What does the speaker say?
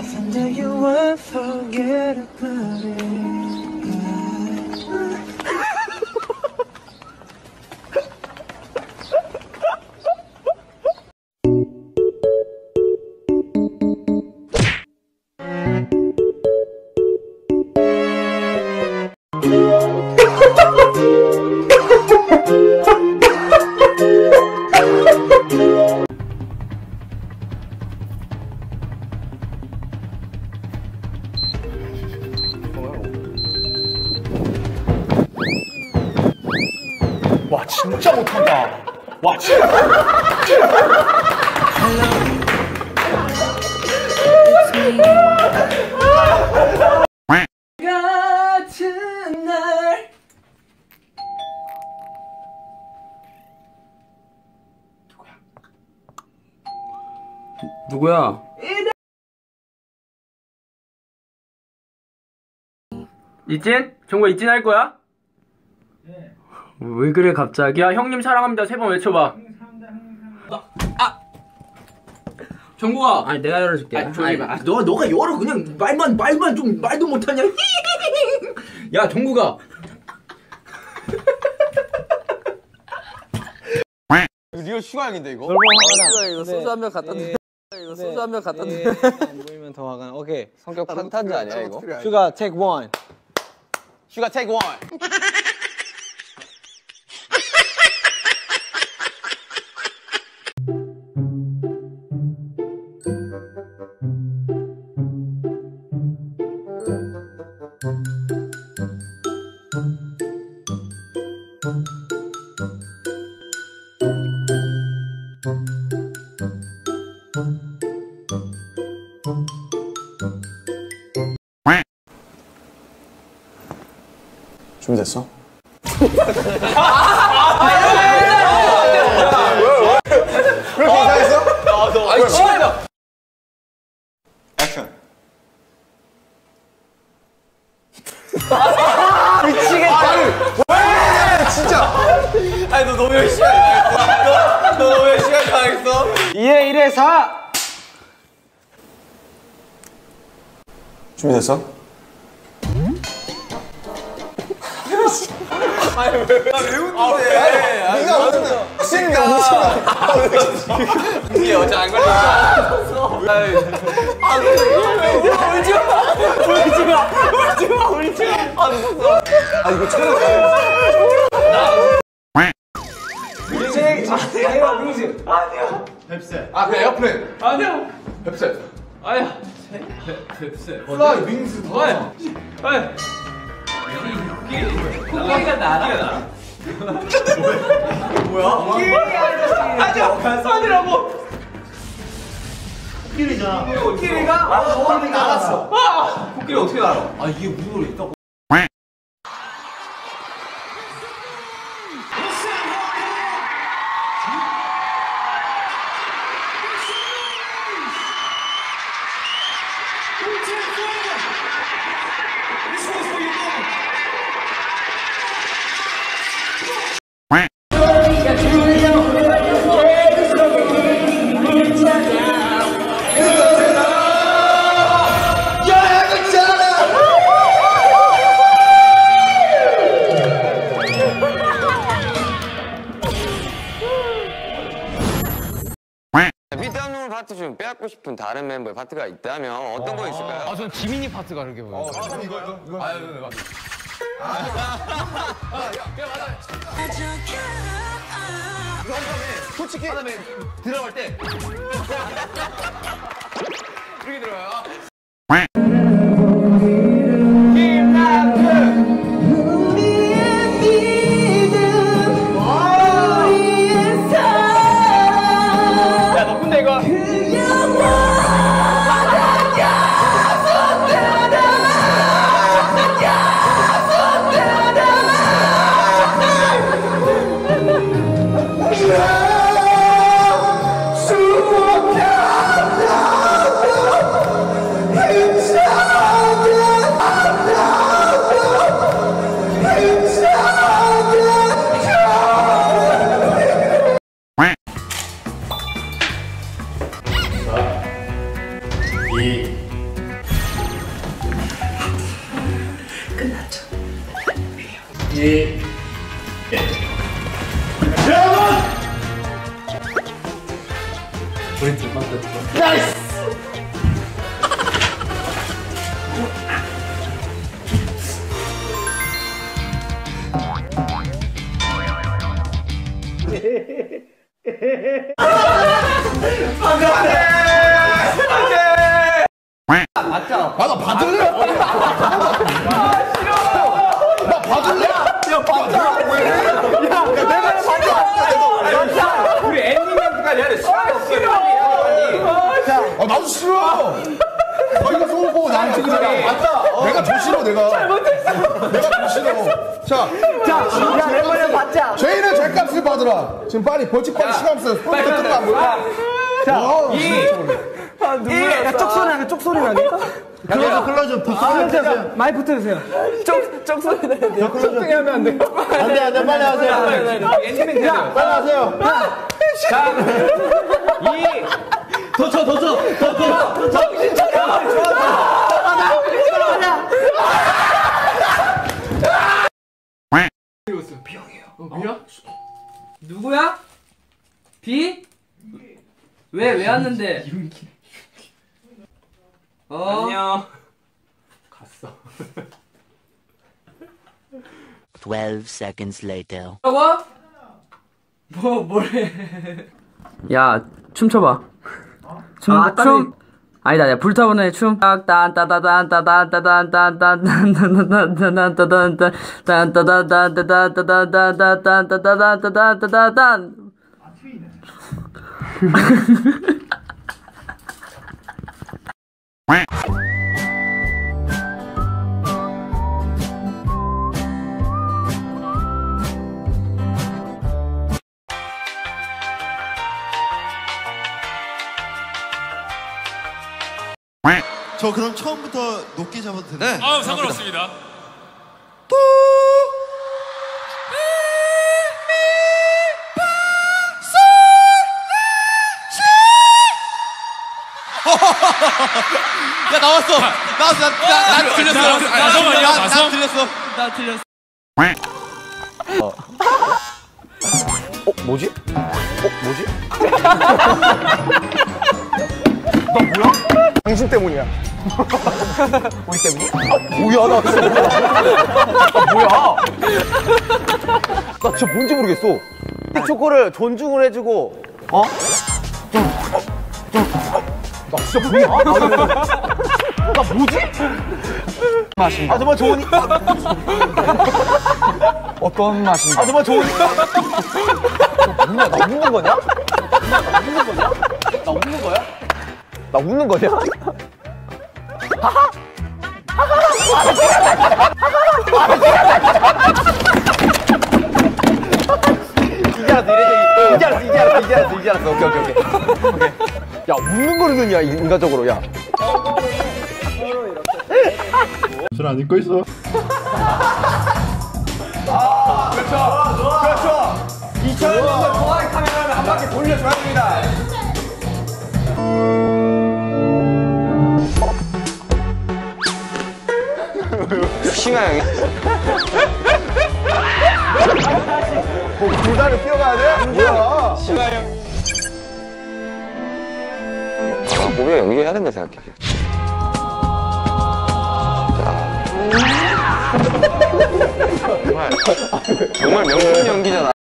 Someday you won't forget about it. 와 진짜 못한다. 와 진짜. 같은 날 누구야? 이찐? 정말 이찐 할 거야? 네. 왜 그래 갑자기? 야 형님 사랑합니다 3번 외쳐봐. 아! 정국아! 아니 내가 열어줄게. 너가 열어. 그냥 말만 좀 말도 못하냐? 야 정국아! 리얼 슈가형인데 이거? 이거 소주 한 병 갖다 내. 이거 소주 한 병 갖다 내. 안 보이면 더 화가 나. 오케이. 성격 탄탄지 아니야 이거? 슈가 take one. 슈가 take one. 준비됐어? 그렇게 이상했어? 아니 진짜. 액션. 미치겠다. 왜? 진짜. 아니 너 너무 열심히 당했어. 너 너무 열심히 당했어. 2에 1에 4. 준비됐어? 아니 왜 웃는데? 네가 웃는. 신이가 웃는. 이게 어제 안 걸렸어. 울지 마. 아 무서워. 아 이거 촬영. 아 그래 에어플레인. 아니야. 뱁새. 아야. 뱁새. 플라이 윙스 더. 코끼리가 날아. 뭐야? 아니라고. 코끼리가 알았어. 코끼리 어떻게 날아? 아 이게 무슨 소리 있다고? 밑단물 파트 중 빼앗고 싶은 다른 멤버의 파트가 있다면 어떤 거 있을까요? 아 저는 지민이 파트가 그렇게 보여요. 이거. 아 네, 맞아. 솔직히 하다음에 들어갈 때 이렇게 들어가요. 나 받을래? 나 받을래? 야, 받자. 왜? 야, 내가 받자. 우리 엔딩까지 해야 돼. 시간이 없어. 나도 싫어. 너희가 소울 보고 나를 찍으잖아. 맞다. 내가 더 싫어, 내가. 잘못했어. 내가 더 싫어. 자, 멤버를 받자. 제이는 죗값을 받으라. 지금 빨리 벌칙 빨리 시간 없어요. 스포츠가 끝나 안 보여. 자, 쪽소리 나게 쪽소리 나게. 클로즈 많이 붙어주세요. 쪽소리 나게. 쪽소리 하면 안 돼. 안돼 빨리 하세요. 엔딩 해야 돼. 빨리 하세요. 누구야? 비? 왜 왔는데? 안녕. 갔어. 12 seconds later. 뭐래? 야, 춤춰봐. 춤. 아니다, 야, 불타오르는 춤. 저 그럼 처음부터 높게 잡아도 되나요? 네. 아, 상관없습니다. 야 나왔어. 나 틀렸어. 잠깐만요. 가서 틀렸어. 나 틀렸어. 뭐지? 당신 때문이야. 우리 때문이? 뭐야, 나 진짜 뭐야? 나 진짜 뭔지 모르겠어. 이 초코를 존중을 해주고, 나 진짜 뭐야? 나 뭐지? 맛인가? 정말 좋으니까. 어떤 맛인가? 정말 좋으니까. 뭐야, 나 웃는 거냐? 나 웃는 거야? 나 웃는 거냐? 이제 알았어. 오케이. 야, 웃는 거는 그냥 인간적으로, 야. 안 입고 있어. 그렇죠. 2000년대 동아리 카메라를 한 바퀴 돌려줘야 됩니다. 심하 형이. 불단을 뛰어가야 돼? 뭐야? 우리가 연기해야 된다 생각해. 정말 명품 연기잖아.